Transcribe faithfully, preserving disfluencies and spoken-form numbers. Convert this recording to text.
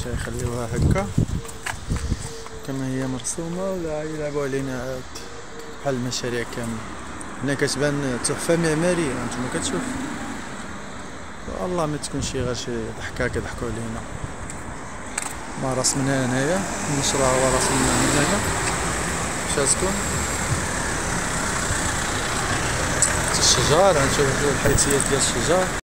ماشي يخليوها هكا كما هي مرسومة ولا يلعبوا علينا عاد بحال المشاريع كاملة. هنا كتبان تحفة معمارية هانتوما كتشوف، والله ما تكون شي غير شي ضحكة كيضحكوا علينا. ما رسمناها هنايا المشروع هو رسمناه من هنا باش تكون الشجار. غنشوفو الحيثيات ديال الشجار.